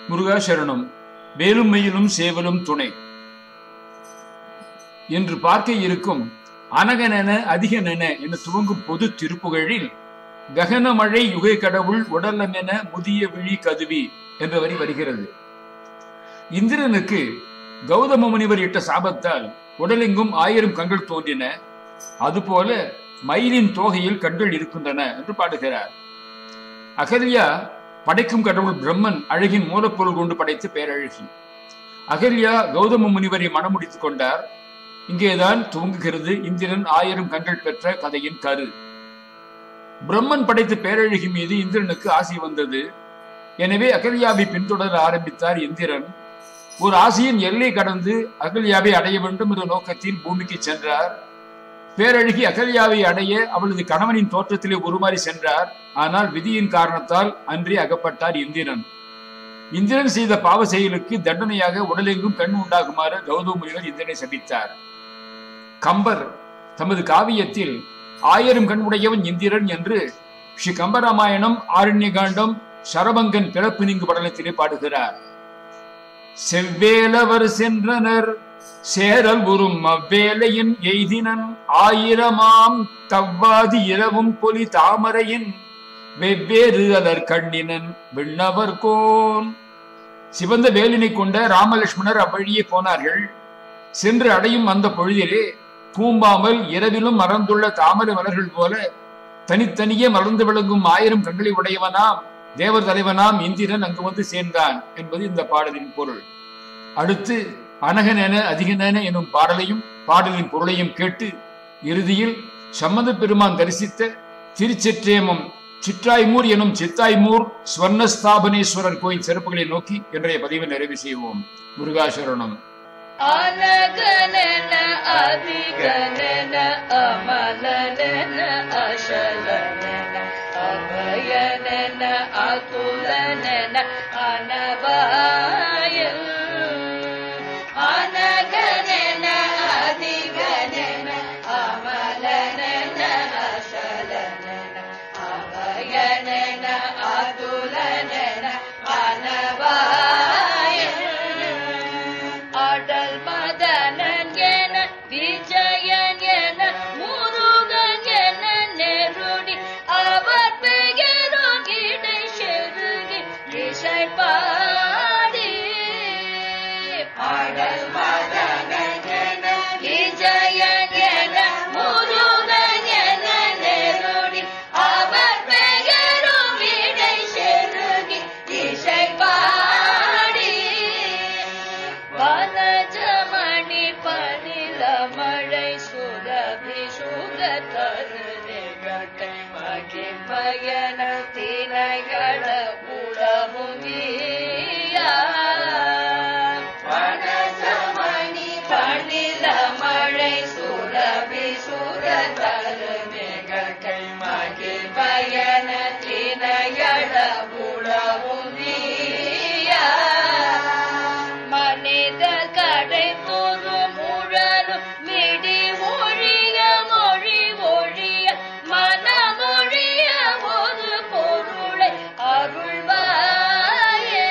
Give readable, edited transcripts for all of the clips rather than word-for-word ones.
முருகாசரணம். வேலும் மயிலும் சேவலும் துணை என்று பார்க்க இருக்கும் அனகனென அதிகனென என துவங்கும் பொது திருப்புகழில் ககன மழை யுகை கடவுள் உடலமென முதிய விழி கதுவி என்ற வரி வருகிறது. இந்திரனுக்கு கௌதம முனிவர் இட்ட சாபத்தால் உடலெங்கும் 1000 கண்கள் தோன்றின. அதுபோல மயிலின் தோகையில் கண்கள் இருக்கின்றன என்று பாடுகிறார். அகல்யா படைக்கும் கடவுள் பிரம்மன் அழகின் மூலப்பொருள் கொண்டு படைத்த பேரழகி. அகல்யா கௌதம முனிவரை மணமுடித்துக் கொண்டார். இங்கேதான் துவங்குகிறது இந்திரன் 1000 கண்கள் பெற்ற கதையின் கரு. பிரம்மன் படைத்த பேரழகி மீது இந்திரனுக்கு ஆசை வந்தது. எனவே அகல்யாவை பின்தொடர ஆரம்பித்தார் இந்திரன். ஒரு ஆசையின் எல்லை கடந்து அகல்யாவை அடைய வேண்டும் என்ற நோக்கத்தில் பூமிக்கு சென்றார். பேரழகி அகல்யாவை அடைய அவளது கணவனின் தோற்றத்திலே உருமாறி சென்றார். ஆனால் விதியின் காரணத்தால் அன்றே அகப்பட்டார் இந்திரன். இந்திரன் செய்த பாவ செயலுக்கு தண்டனையாக உடலெங்கும் கண் உண்டாகுமாறு கௌதம முனிவர் இந்திரனை சபித்தார். கம்பர் தமது காவியத்தில் 1000 கண் உடையவன் இந்திரன் என்று ஸ்ரீ கம்பராமாயணம் ஆரண்ய காண்டம் சரபங்கன் பிறப்பு நீங்கு படலத்திலே பாடுகிறார். செவ்வேலவர் சென்றனர் சேரல் உறும் அவ்வேலையின் எய்தினன் 1000ஆம் தவ்வாதி இரவும் பொலி தாமரையின் வெவ்வேறு அதர் கண்ணினன் விண்ணவர் கோன். சிவந்த வேலினை கொண்ட ராமலட்சுமணர் அவ்வழியே போனார்கள். சென்று அடையும் அந்த பொழுதிலே பூம்பாமல் இரவிலும் மறந்துள்ள தாமரை மலர்கள் போல தனித்தனியே மலர்ந்து விளங்கும் 1000 கண்களை உடையவனாம் தேவர் தலைவனாம் இந்திரன் அங்கு வந்து சேர்ந்தான் என்பது இந்த பாடலின் பொருள். அடுத்து அனகனென அதிகனென எனும் பாடலின் பொருளையும் கேட்டு இறுதியில் சம்பந்த பெருமான் தரிசித்த திருச்செற்றேமம் சிற்றாய்மூர் எனும் சித்தாய்மூர் ஸ்வர்ணஸ்தாபனேஸ்வரர் கோயில் சிறப்புகளை நோக்கி இன்றைய பதிவை நிறைவு செய்வோம். முருகாசரணம். அனகனென அதிகனென அமலனென அசலனென அபயனென அதுலனென அனபாயல். அனகனென அதிகனென அமலனென அசலனென அபயனென அதுலனென அனபாயல். அடல் மதனன் என விஜயன் என முருகன் என நெருடி அவர் பெயரும் இடை செருகி இசை பாடி. அடல் மதனன் என விஜயன் என முருகன் என நெருடி அவர் பெயரும் இடை செருகி இசை பாடி. வனஜமணி பனில மழை சுரபி சுகதரு நிகழ்கை மகி பயண தினைகள உடமுங்கியா. வனஜமணி பனில மழை சுரபி சுகதரு நிகழ்கை மகி பயண தினைகள உடமுங்கியா. மனித கடை பொரு முழலும் மிடி ஒழிய மொழி ஒழிய மனமொழிய ஒரு பொருளை அருள்வாயே.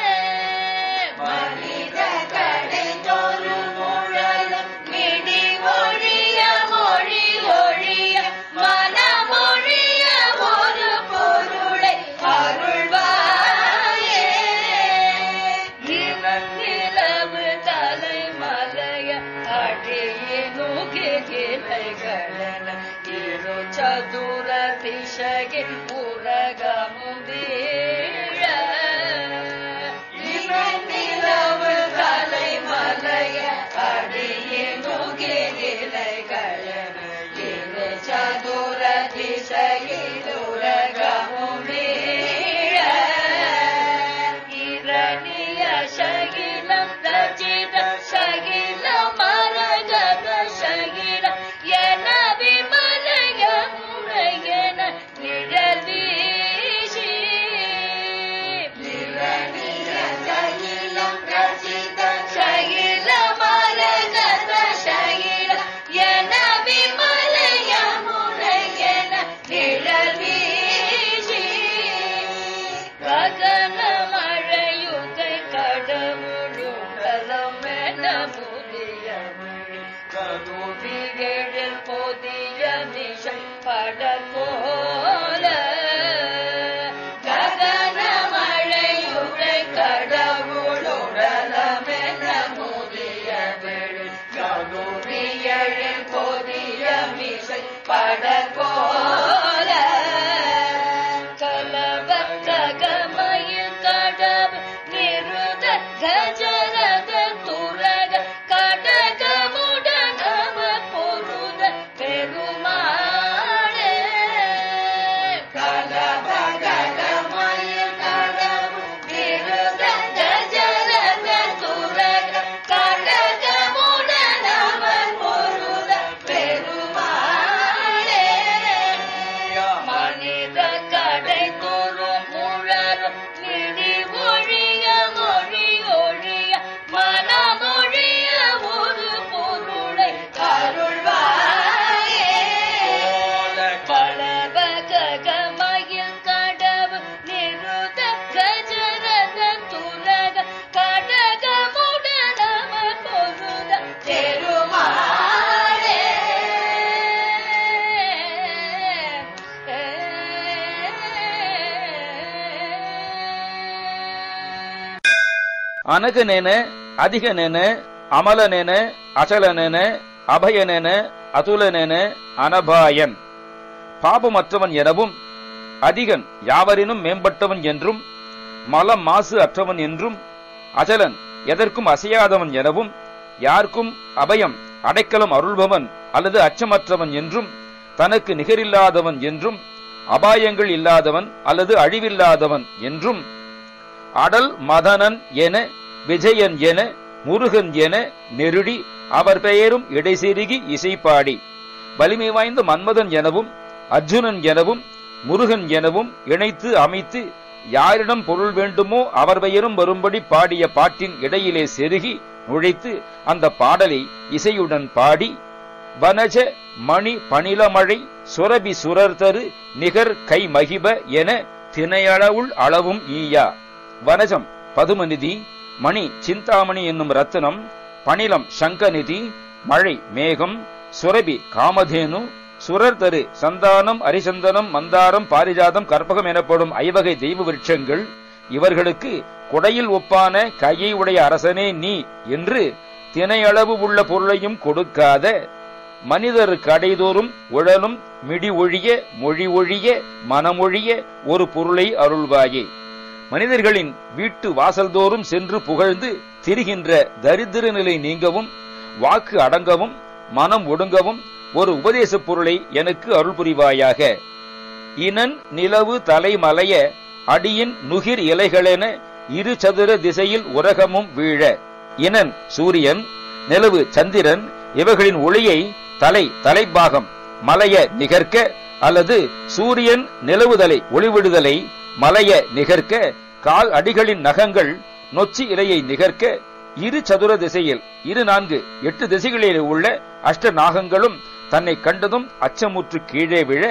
மனித கடை பொரு முழலும் மிடி ஒழிய மொழி ஒழிய மனமொழிய ஒரு பொருளை அருள்வாயே. அனகனென அதிகனென அமலனென அசலனென அபயனென அதுலனென அனபாயன். பாபமற்றவன் எனவும் அதிகன் யாவரினும் மேம்பட்டவன் என்றும் மலம் மாசு அற்றவன் என்றும் அசலன் எதற்கும் அசையாதவன் எனவும் யாருக்கும் அபயம் அடைக்கலம் அருள்பவன் அல்லது அச்சமற்றவன் என்றும் தனக்கு நிகரில்லாதவன் என்றும் அபாயங்கள் இல்லாதவன் அல்லது அழிவில்லாதவன் என்றும் அடல் மதனன் என விஜயன் என முருகன் என நெருடி அவர் பெயரும் இடைசெருகி இசைப்பாடி வலிமை வாய்ந்த மன்மதன் எனவும் அர்ஜுனன் எனவும் முருகன் எனவும் இணைத்து அமைத்து யாரிடம் பொருள் வேண்டுமோ அவர் பெயரும் வரும்படி பாடிய பாட்டின் இடையிலே செருகி நுழைத்து அந்த பாடலை இசையுடன் பாடி வனஜ மணி பணிலமழை சுரபி சுரர்தரு நிகர் கை மகிப என திணையளவுள் அளவும் ஈயா. வனஜம் பதுமநிதி, மணி சிந்தாமணி என்னும் ரத்தினம், பணிலம் சங்கநிதி மழை மேகம், சுரபி காமதேனு, சுரர்தரு சந்தானம் அரிசந்தனம் மந்தாரம் பாரிஜாதம் கற்பகம் எனப்படும் ஐவகை தெய்வ விருட்சங்கள், இவர்களுக்கு கொடையில் ஒப்பான கையை உடைய அரசனே நீ என்று திணையளவு உள்ள பொருளையும் கொடுக்காத மனிதர் கடைதோறும் உழலும் மிடி ஒழிய மொழி ஒழிய மனமொழிய ஒரு பொருளை அருள்வாயே. மனிதர்களின் வீட்டு வாசல்தோறும் சென்று புகழ்ந்து திரிகின்ற தரித்திர நிலை நீங்கவும் வாக்கு அடங்கவும் மனம் ஒடுங்கவும் ஒரு உபதேச பொருளை எனக்கு அருள் புரிவாயாக. இனன் நிலவு தலைமலைய அடியின் நுகிர் இலைகளென இரு சதுர திசையில் உரகமும் வீழ. இனன் சூரியன், நிலவு சந்திரன் இவர்களின் ஒளியை தலைப்பாகம் மலைய நிகர்க்க அல்லது சூரியன் நிலவுதலை ஒளிவிடுதலை மலைய நிகர்க்க, கால் அடிகளின் நகங்கள் நொச்சி இலையை நிகர்க்க, இரு சதுர திசையில் 8 திசைகளில் உள்ள அஷ்ட நாகங்களும் தன்னை கண்டதும் அச்சமுற்று கீழே விழ,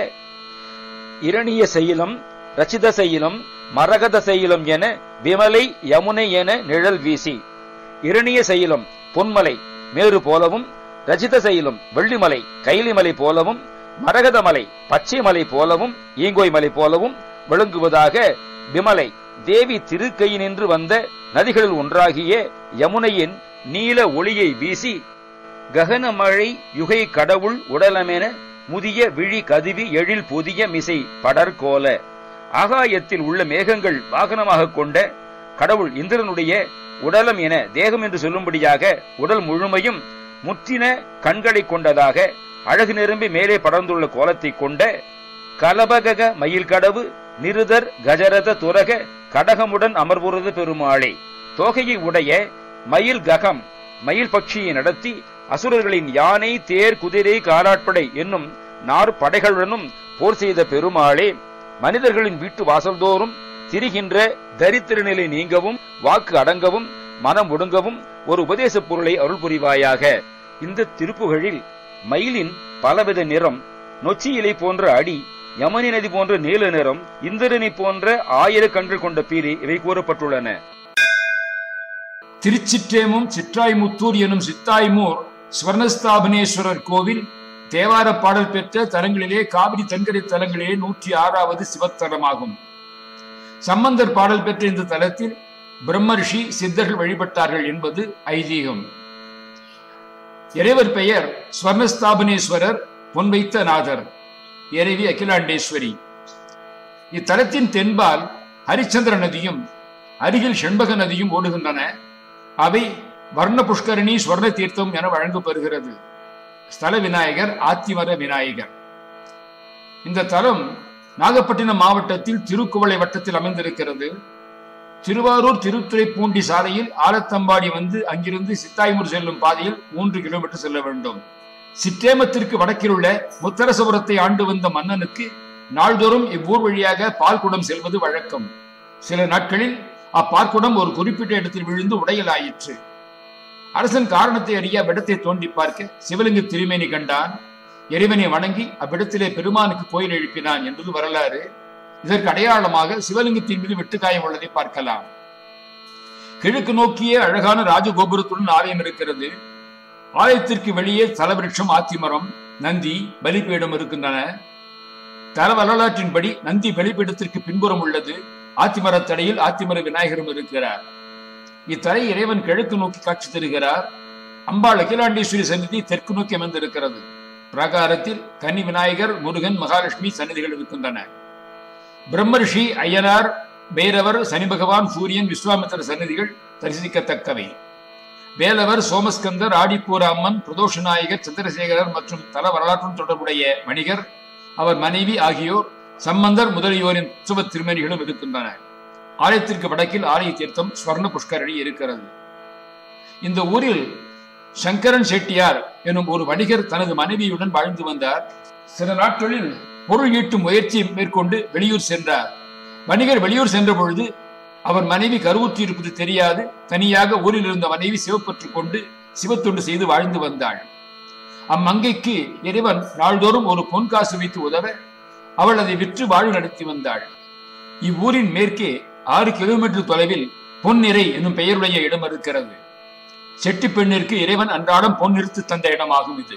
இரணிய சைலம் ரச்சித சைலம் மரகத சைலம் என விமலை யமுனை என நிழல் வீசி, இரணிய சைலம் பொன்மலை மேரு போலவும், ரச்சித சைலம் வெள்ளிமலை கைலிமலை போலவும், மரகத மலை பச்சை மலை போலவும் ஈங்கோய் மலை போலவும் விளங்குவதாக விமலை தேவி திருக்கையினின்று வந்த நதிகளில் ஒன்றாகிய யமுனையின் நீல ஒளியை வீசி, ககன மழை யுகை கடவுள் உடலமென முதிய விழி கதுவி எழில் புதிய மிசை படர்கோல. ஆகாயத்தில் உள்ள மேகங்கள் வாகனமாக கொண்ட கடவுள் இந்திரனுடைய உடலம் என தேகம் என்று சொல்லும்படியாக உடல் முழுமையும் முற்றின கண்களை கொண்டதாக அழகு நிரம்பி மேலே படர்ந்துள்ள கோலத்தை கொண்ட கலபகக மயில் கடவு நிருதர் கஜரத துரக கடகமுடன் அமர்வுறது பெருமாளே. தோகையை உடைய மயில் ககம் மயில் பட்சியை நடத்தி அசுரர்களின் யானை தேர் குதிரை காலாட்படை என்னும் 4 படைகளுடனும் போர் செய்த பெருமாளே, மனிதர்களின் வீட்டு வாசல்தோறும் திரிகின்ற தரித்திர நிலை நீங்கவும் வாக்கு அடங்கவும் மனம் ஒடுங்கவும் ஒரு உபதேச பொருளை அருள் புரிவாயாக. இந்த திருப்புகழில் மயிலின் பலவித நிறம், நொச்சி இலை போன்ற அடி, யமுனை நதி போன்ற நீல நிறம், இந்திரனை போன்ற 1000 கண்கள் கொண்ட பீலி இவை கூறப்பட்டுள்ளன. திருச்சிற்றேமும் சிற்றாய்முத்தூர் எனும் சித்தாய்மூர் ஸ்வர்ணஸ்தாபனேஸ்வரர் கோவில் தேவார பாடல் பெற்ற தலங்களிலே காவிரி தென்கரை தலங்களிலே 106வது சிவத்தலமாகும். சம்பந்தர் பாடல் பெற்ற இந்த தலத்தில் பிரம்மர்ஷி சித்தர்கள் வழிபட்டார்கள் என்பது ஐதீகம். இறைவர் பெயர் ஸ்வர்ணஸ்தாபனேஸ்வரர், பொன் வைத்த நாதர், இறைவி அகிலாண்டேஸ்வரி. இத்தலத்தின் தென்பால் ஹரிச்சந்திர நதியும் அருகில் செண்பக நதியும் ஓடுகின்றன. அவை வர்ண புஷ்கரணி ஸ்வர்ண தீர்த்தம் என வழங்கப்பெறுகிறது. ஸ்தல விநாயகர் ஆத்திமர விநாயகர். இந்த தலம் நாகப்பட்டினம் மாவட்டத்தில் திருக்குவளை வட்டத்தில் அமைந்திருக்கிறது. திருவாரூர் திருத்துறைப்பூண்டி சாலையில் ஆலத்தம்பாடி வந்து அங்கிருந்து சித்தாய்மூர் செல்லும் பாதையில் 3 கிலோமீட்டர் செல்ல வேண்டும். சிற்றேமத்திற்கு வடக்கில் உள்ள முத்தரசபுரத்தை ஆண்டு வந்த மன்னனுக்கு நாள்தோறும் இவ்வூர் வழியாக பால்குடம் செல்வது வழக்கம். சில நாட்களில் அப்பாற்குடம் ஒரு குறிப்பிட்ட இடத்தில் விழுந்து உடையலாயிற்று. அரசன் காரணத்தை அறிய அவ்விடத்தை தோண்டி பார்க்க சிவலிங்க திருமேனி கண்டான். இறைவனை வணங்கி அவ்விடத்திலே பெருமானுக்கு கோயில் எழுப்பினான் என்பது வரலாறு. இதற்கு அடையாளமாக சிவலிங்கத்தின் மீது வெட்டுக்காயம் உள்ளதை பார்க்கலாம். கிழக்கு நோக்கிய அழகான ராஜகோபுரத்துடன் ஆலயம் இருக்கிறது. ஆலயத்திற்கு வெளியே தலவிருட்சம் ஆத்திமரம், நந்தி, பலிபீடம் இருக்கின்றன. தல வரலாற்றின்படி நந்தி பலிபீடத்திற்கு பின்புறம் உள்ளது. ஆத்திமரத்தடையில் ஆத்திமர விநாயகரும் இருக்கிறார். இத்தலை இறைவன் கிழக்கு நோக்கி காட்சி தருகிறார். அம்பாள் அகிலாண்டேஸ்வரி சந்நிதி தெற்கு நோக்கி அமைந்திருக்கிறது. பிராகாரத்தில் கன்னி விநாயகர், முருகன், மகாலட்சுமி சந்நிதிகள் இருக்கின்றன. பிரம்மர்ஷி, ஐயனார், பைரவர், சனி பகவான், சூரியன், விஸ்வாமித்திர சந்நிதிகள் தரிசிக்கத்தக்கவை. வேலவர், சோமஸ்கந்தர், ஆடிப்பூர அம்மன், பிரதோஷ நாயகர், சந்திரசேகரர் மற்றும் தல வரலாற்றுடன் தொடர்புடைய வணிகர், அவர் மனைவி ஆகியோர், சம்பந்தர் முதலியோரின் உற்சவ திருமணிகளும் இருக்கின்றன. ஆலயத்திற்கு வடக்கில் ஆலய தீர்த்தம் ஸ்வர்ண புஷ்கரணி இருக்கிறது. இந்த ஊரில் சங்கரன் செட்டியார் எனும் ஒரு வணிகர் தனது மனைவியுடன் வாழ்ந்து வந்தார். சில நாட்களில் பொருள் ஈட்டும் முயற்சியை மேற்கொண்டு வெளியூர் சென்றார். வணிகர் வெளியூர் சென்ற பொழுது அவர் மனைவி கருவுற்று இருப்பது தெரியாது. தனியாக ஊரில் இருந்த மனைவி சிவப்பற்றுக் கொண்டு சிவத்தொண்டு செய்து வாழ்ந்து வந்தாள். அம்மங்கைக்கு இறைவன் நாள்தோறும் ஒரு பொன் காசு வைத்து உதவ அவள் அதை விற்று வாழ்வு நடத்தி வந்தாள். இவ்வூரின் மேற்கே 6 கிலோமீட்டர் தொலைவில் பொன்னிறை என்னும் பெயருடைய இடம் இருக்கிறது. செட்டி பெண்ணிற்கு இறைவன் அன்றாடம் பொன் நிறுத்து தந்த இடமாகும் இது.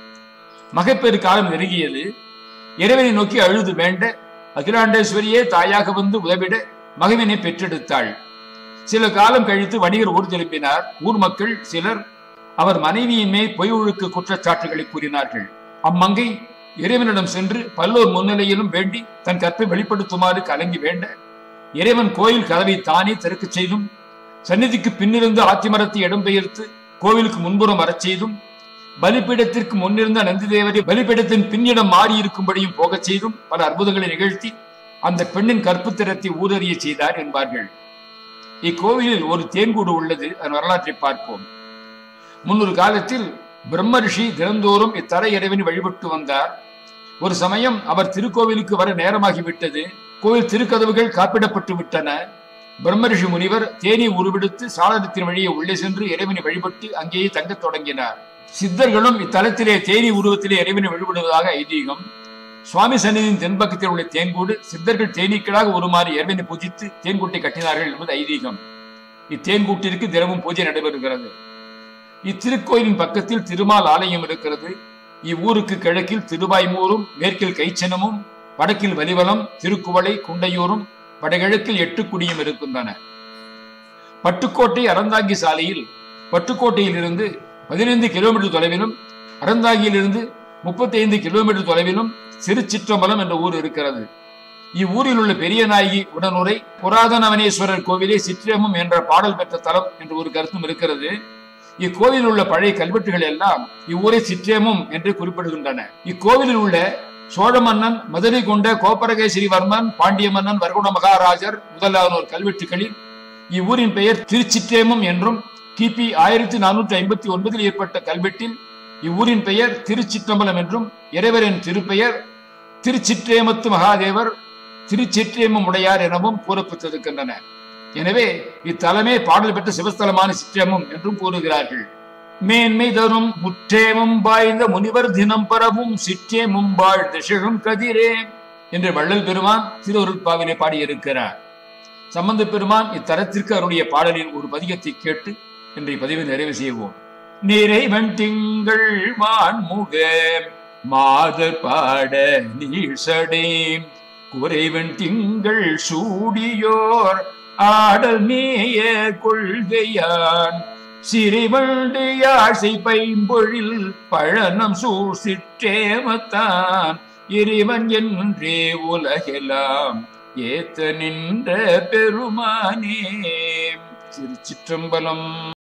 மகப்பேறு காலம் நெருங்கியது. இறைவனை நோக்கி அழுது வேண்ட அகிலாண்டேஸ்வரியே தாயாக வந்து உதவிட மகவினை பெற்றெடுத்தாள். சில காலம் கழித்து வணிகர் ஊர் திரும்பினார். ஊர் மக்கள் சிலர் அவர் மனைவியின் மேல் பொய் ஒழுக்க குற்றச்சாட்டுகளை கூறினார்கள். அம்மங்கை இறைவனிடம் சென்று பல்லோர் முன்னிலையிலும் வேண்டி தன் கற்பை வெளிப்படுத்துமாறு கலங்கி வேண்ட இறைவன் கோயில் கதவை தானே திறக்கச் செய்தும், சந்நிதிக்கு பின்னிருந்து ஆத்திமரத்தை இடம்பெயர்த்து கோவிலுக்கு முன்புறம் வரச் செய்தும், பலிப்பீடத்திற்கு முன்னிருந்த நந்திதேவரை பலிப்பீடத்தின் பின்னிடம் மாறி இருக்கும்படியும் போகச் செய்தும் பல அற்புதங்களை நிகழ்த்தி அந்த பெண்ணின் கற்புத்திறத்தை ஊரறிய செய்தார் என்பார்கள். இக்கோவிலில் ஒரு தேன்கூடு உள்ளது. அதன் வரலாற்றை பார்ப்போம். முன்னொரு காலத்தில் பிரம்மரிஷி தினந்தோறும் இத்தலை இறைவனை வழிபட்டு வந்தார். ஒரு சமயம் அவர் திருக்கோவிலுக்கு வர நேரமாகிவிட்டது. கோவில் திருக்கதவுகள் காப்பிடப்பட்டு விட்டன. பிரம்மரிஷி முனிவர் தேனி உருவெடுத்து சாளரத்தின் வழியே உள்ளே சென்று இறைவனை வழிபட்டு அங்கேயே தங்கத் தொடங்கினார். சித்தர்களும் இத்தலத்திலே தேனி உருவத்திலே இறைவனை வழிபடுவதாக ஐதீகம். சுவாமி சந்நிதியின் தென்பக்கத்தில் உள்ள தேன்கூடு சித்தர்கள் தேனீக்களாக உருமாறி இறைவனை பூஜித்து தேன்கூட்டை கட்டினார்கள் என்பது ஐதீகம். இத்தேன்கூட்டிற்கு தினமும் பூஜை நடைபெறுகிறது. இத்திருக்கோயிலின் பக்கத்தில் திருமால் ஆலயம் இருக்கிறது. இவ்வூருக்கு கிழக்கில் திருவாய்மூரும், மேற்கில் கைச்சனமும், வடக்கில் வலிவலம், திருக்குவளை, குண்டையூரும், வடகிழக்கில் 8 குடியும் இருக்கின்றன. பட்டுக்கோட்டை அறந்தாங்கி சாலையில் பட்டுக்கோட்டையில் இருந்து 15 கிலோமீட்டர் தொலைவிலும், அறந்தாங்கியிலிருந்து 35 கிலோமீட்டர் தொலைவிலும் திருச்சிற்றம்பலம் என்ற ஊர் இருக்கிறது. இவ்வூரில் உள்ள பெரிய நாயகி உடனுரை புராதனவனேஸ்வரர் கோவிலே சிற்றேமம் என்ற பாடல் பெற்ற தலம் என்ற ஒரு கருத்தும் இருக்கிறது. இக்கோவிலில் உள்ள பழைய கல்வெட்டுகள் எல்லாம் இவ்வூரை சிற்றேமம் என்று குறிப்பிடுகின்றன. இக்கோவிலில் உள்ள சோழ மன்னன், மதுரை கொண்ட கோப்பரகேசரிவர்மன், பாண்டிய மன்னன், வர்குண மகாராஜர் முதலானோர் கல்வெட்டுகளில் இவ்வூரின் பெயர் திருச்சிற்றேமம் என்றும், கிபி 1459 ஏற்பட்ட கல்வெட்டில் இவ்வூரின் பெயர் திருச்சிற்றம்பலம் என்றும், இறைவரின் திருப்பெயர் திருச்சிற்றேமத்து மகாதேவர், திருச்சிற்றேமம் உடையார் எனவும் கூறப்பட்டிருக்கின்றன. எனவே இத்தலமே பாடல் பெற்ற சிவஸ்தலமான சிற்றேமம் என்றும் கூறுகிறார்கள். மேன்மை தரும் முற்றேமம் வாய்ந்த முனிவர் தினம் பரவும் சிற்றேமும் வாழ் திசையும் கதிரே என்று வள்ளல் பெருமான் திருவருட்பாவிலே பாடியிருக்கிறார். சம்பந்த பெருமான் இத்தலத்திற்கு அவருடைய பாடலின் ஒரு பதிகத்தை கேட்டு இன்றைய பதிவை நிறைவு செய்வோம். நிறைவன் திங்கள் வான்முக மாதர் பாட நீழ்சடை குறைவன் திங்கள் சூடியோர் ஆடல் மேய கொள்கையான் சிறிவண்டியாசை பைம்பொழில் பழனம் சூழ் சிற்றேமத்தான் இறைவன் என்றே உலகெல்லாம் ஏத்த நின்ற பெருமானே. திருச்சிற்றம்பலம்.